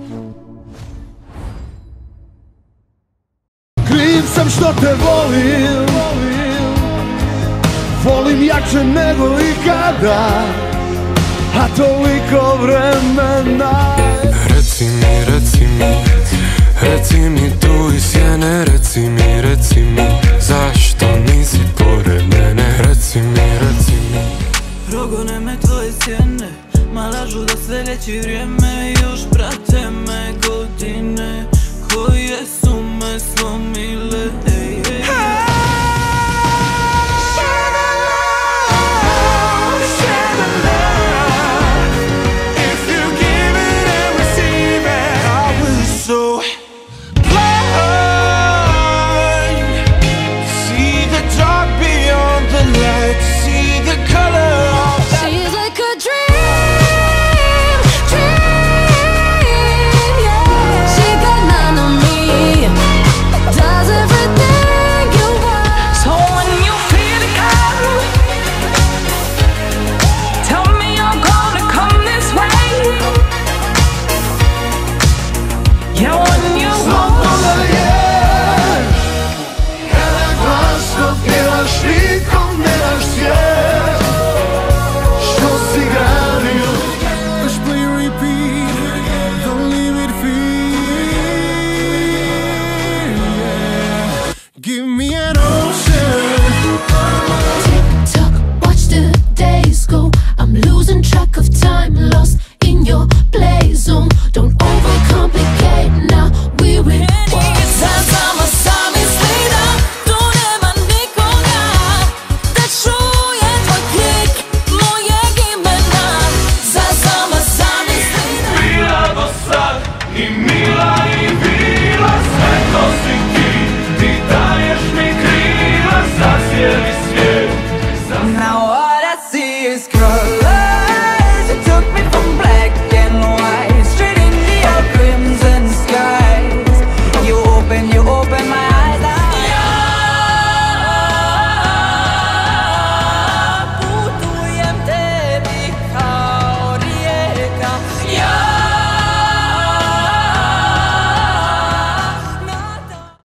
Kriv sam što te volim, volim jače nego ikada, a toliko vremena. Reci mi, reci mi, reci mi tu iz sjene, reci mi, zašto nisi pored mene? Reci mi, progone me tvoje sjene, ma lažu da sve ljeći vrijeme, još prate me godine koje su me slomile. I mi